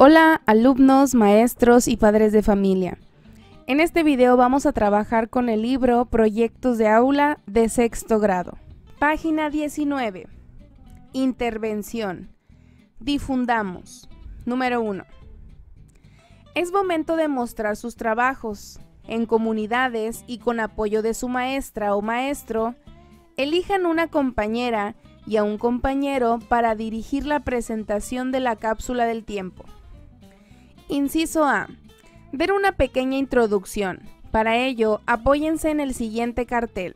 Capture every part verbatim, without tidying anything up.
Hola alumnos, maestros y padres de familia. En este video vamos a trabajar con el libro Proyectos de Aula de sexto grado. Página diecinueve. Intervención. Difundamos. Número uno. Es momento de mostrar sus trabajos. En comunidades y con apoyo de su maestra o maestro, elijan una compañera y a un compañero para dirigir la presentación de la cápsula del tiempo. Inciso A. Ver una pequeña introducción. Para ello, apóyense en el siguiente cartel.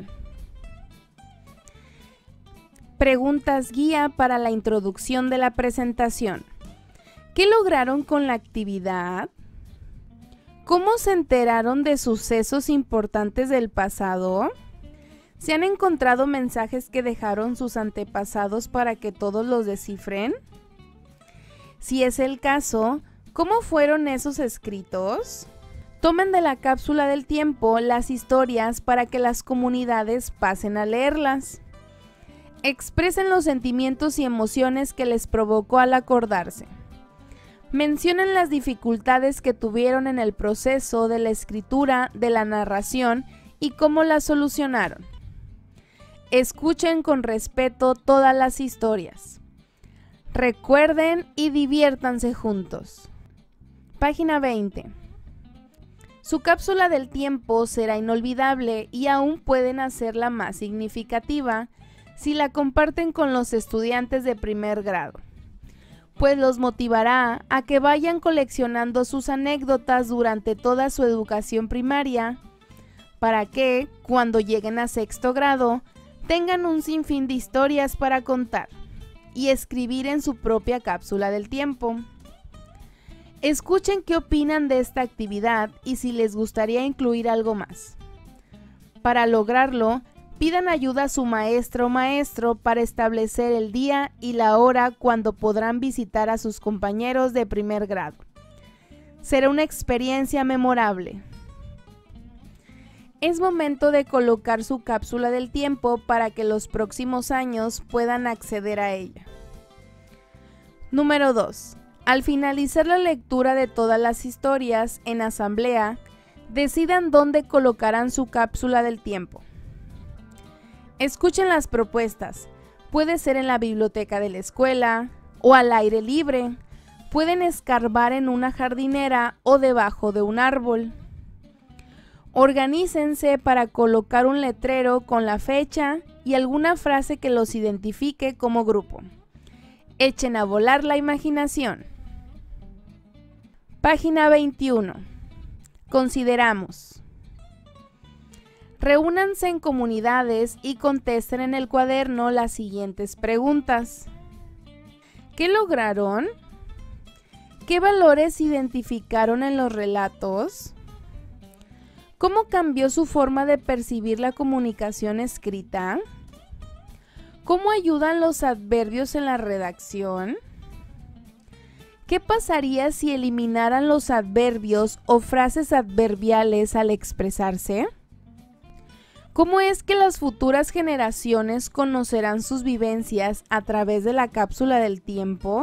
Preguntas guía para la introducción de la presentación. ¿Qué lograron con la actividad? ¿Cómo se enteraron de sucesos importantes del pasado? ¿Se han encontrado mensajes que dejaron sus antepasados para que todos los descifren? Si es el caso, ¿cómo fueron esos escritos? Tomen de la cápsula del tiempo las historias para que las comunidades pasen a leerlas. Expresen los sentimientos y emociones que les provocó al acordarse. Mencionen las dificultades que tuvieron en el proceso de la escritura de la narración y cómo las solucionaron. Escuchen con respeto todas las historias. Recuerden y diviértanse juntos. Página veinte. Su cápsula del tiempo será inolvidable y aún pueden hacerla más significativa si la comparten con los estudiantes de primer grado, pues los motivará a que vayan coleccionando sus anécdotas durante toda su educación primaria, para que, cuando lleguen a sexto grado, tengan un sinfín de historias para contar y escribir en su propia cápsula del tiempo. Escuchen qué opinan de esta actividad y si les gustaría incluir algo más. Para lograrlo, pidan ayuda a su maestra o maestro para establecer el día y la hora cuando podrán visitar a sus compañeros de primer grado. Será una experiencia memorable. Es momento de colocar su cápsula del tiempo para que los próximos años puedan acceder a ella. Número dos. Al finalizar la lectura de todas las historias en asamblea, decidan dónde colocarán su cápsula del tiempo. Escuchen las propuestas. Puede ser en la biblioteca de la escuela o al aire libre. Pueden escarbar en una jardinera o debajo de un árbol. Organícense para colocar un letrero con la fecha y alguna frase que los identifique como grupo. Echen a volar la imaginación. Página veintiuno. Consideramos. Reúnanse en comunidades y contesten en el cuaderno las siguientes preguntas. ¿Qué lograron? ¿Qué valores identificaron en los relatos? ¿Cómo cambió su forma de percibir la comunicación escrita? ¿Cómo ayudan los adverbios en la redacción? ¿Qué pasaría si eliminaran los adverbios o frases adverbiales al expresarse? ¿Cómo es que las futuras generaciones conocerán sus vivencias a través de la cápsula del tiempo?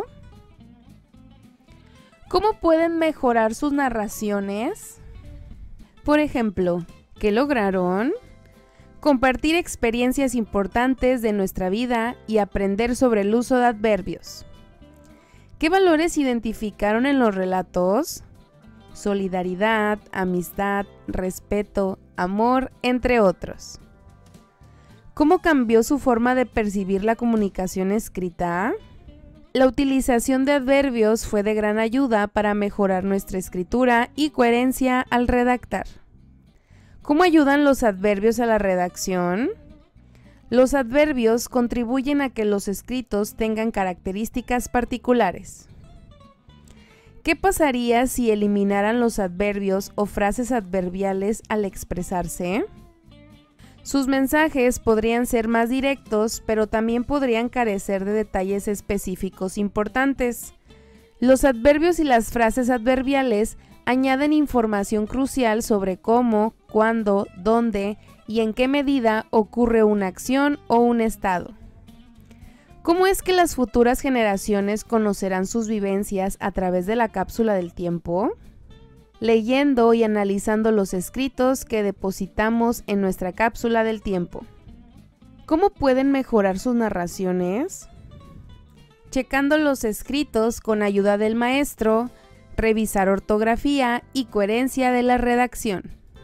¿Cómo pueden mejorar sus narraciones? Por ejemplo, ¿qué lograron? Compartir experiencias importantes de nuestra vida y aprender sobre el uso de adverbios. ¿Qué valores identificaron en los relatos? Solidaridad, amistad, respeto, amor, entre otros. ¿Cómo cambió su forma de percibir la comunicación escrita? La utilización de adverbios fue de gran ayuda para mejorar nuestra escritura y coherencia al redactar. ¿Cómo ayudan los adverbios a la redacción? Los adverbios contribuyen a que los escritos tengan características particulares. ¿Qué pasaría si eliminaran los adverbios o frases adverbiales al expresarse? Sus mensajes podrían ser más directos, pero también podrían carecer de detalles específicos importantes. Los adverbios y las frases adverbiales añaden información crucial sobre cómo, cuándo, dónde y en qué medida ocurre una acción o un estado. ¿Cómo es que las futuras generaciones conocerán sus vivencias a través de la cápsula del tiempo? Leyendo y analizando los escritos que depositamos en nuestra cápsula del tiempo. ¿Cómo pueden mejorar sus narraciones? Checando los escritos con ayuda del maestro, revisar ortografía y coherencia de la redacción.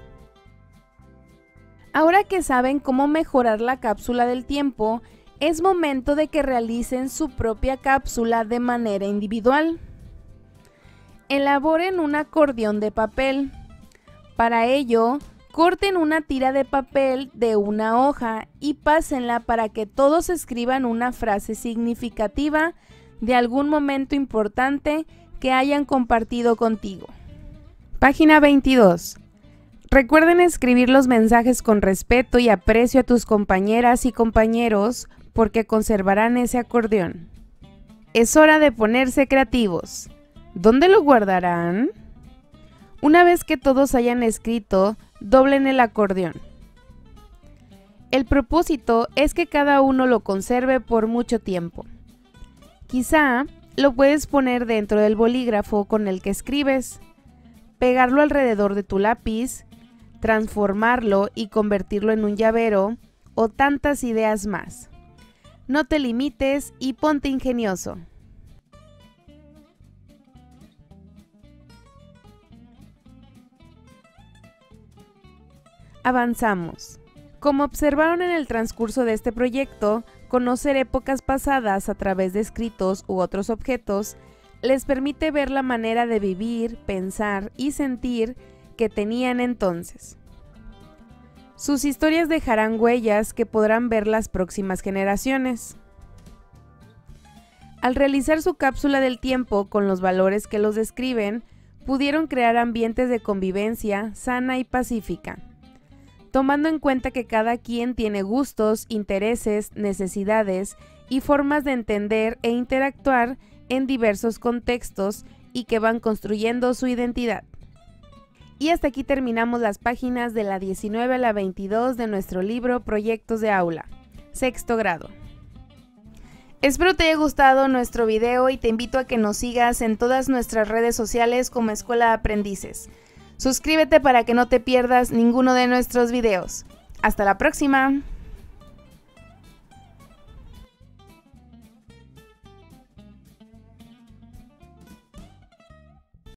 Ahora que saben cómo mejorar la cápsula del tiempo, es momento de que realicen su propia cápsula de manera individual. Elaboren un acordeón de papel. Para ello, corten una tira de papel de una hoja y pásenla para que todos escriban una frase significativa de algún momento importante que hayan compartido contigo. Página veintidós. Recuerden escribir los mensajes con respeto y aprecio a tus compañeras y compañeros porque conservarán ese acordeón. Es hora de ponerse creativos. ¿Dónde lo guardarán? Una vez que todos hayan escrito, doblen el acordeón. El propósito es que cada uno lo conserve por mucho tiempo. Quizá lo puedes poner dentro del bolígrafo con el que escribes, pegarlo alrededor de tu lápiz, transformarlo y convertirlo en un llavero o tantas ideas más. No te limites y ponte ingenioso. Avanzamos. Como observaron en el transcurso de este proyecto, conocer épocas pasadas a través de escritos u otros objetos les permite ver la manera de vivir, pensar y sentir que tenían entonces. Sus historias dejarán huellas que podrán ver las próximas generaciones. Al realizar su cápsula del tiempo con los valores que los describen, pudieron crear ambientes de convivencia sana y pacífica, tomando en cuenta que cada quien tiene gustos, intereses, necesidades y formas de entender e interactuar en diversos contextos y que van construyendo su identidad. Y hasta aquí terminamos las páginas de la diecinueve a la veintidós de nuestro libro Proyectos de Aula, sexto grado. Espero te haya gustado nuestro video y te invito a que nos sigas en todas nuestras redes sociales como Escuela de Aprendices. Suscríbete para que no te pierdas ninguno de nuestros videos. ¡Hasta la próxima!